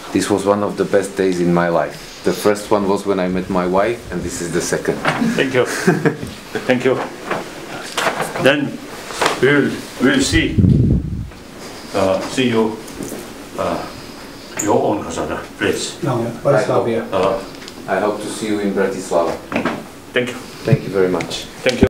This was one of the best days in my life. The first one was when I met my wife, and this is the second. Thank you. Thank you. Then we'll see you your own place. No, Bratislava. I hope to see you in Bratislava. Thank you. Thank you very much. Thank you.